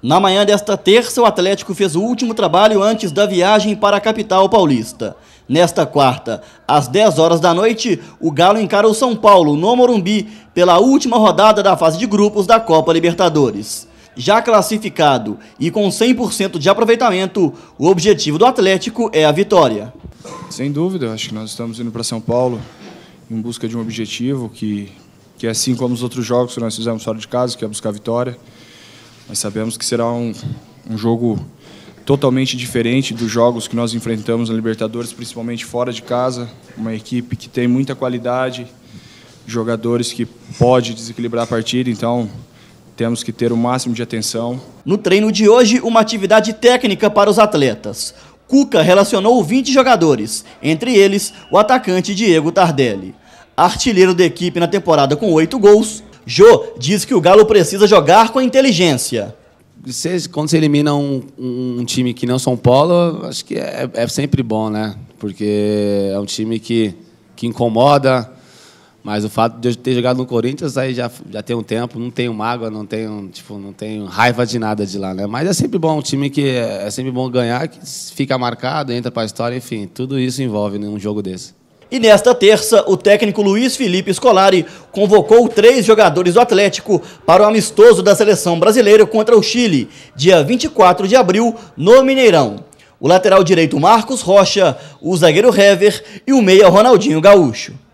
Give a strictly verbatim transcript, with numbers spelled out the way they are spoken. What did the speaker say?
Na manhã desta terça, o Atlético fez o último trabalho antes da viagem para a capital paulista. Nesta quarta, às dez horas da noite, o Galo encara o São Paulo, no Morumbi, pela última rodada da fase de grupos da Copa Libertadores. Já classificado e com cem por cento de aproveitamento, o objetivo do Atlético é a vitória. Sem dúvida, acho que nós estamos indo para São Paulo em busca de um objetivo que, que é assim como os outros jogos que nós fizemos fora de casa, que é buscar a vitória. Nós sabemos que será um, um jogo totalmente diferente dos jogos que nós enfrentamos na Libertadores, principalmente fora de casa. Uma equipe que tem muita qualidade, jogadores que pode desequilibrar a partida, então temos que ter o máximo de atenção. No treino de hoje, uma atividade técnica para os atletas. Cuca relacionou vinte jogadores, entre eles o atacante Diego Tardelli. Artilheiro da equipe na temporada com oito gols, Jô diz que o Galo precisa jogar com inteligência. Quando você elimina um, um time que não São Paulo, acho que é, é sempre bom, né? Porque é um time que, que incomoda, mas o fato de eu ter jogado no Corinthians aí já, já tem um tempo, não tenho mágoa, não tenho, tipo, não tenho raiva de nada de lá, né? Mas é sempre bom, um time que é, é sempre bom ganhar, que fica marcado, entra para a história, enfim, tudo isso envolve num jogo desse. E nesta terça, o técnico Luiz Felipe Scolari convocou três jogadores do Atlético para o amistoso da seleção brasileira contra o Chile, dia vinte e quatro de abril, no Mineirão. O lateral direito Marcos Rocha, o zagueiro Hever e o meia Ronaldinho Gaúcho.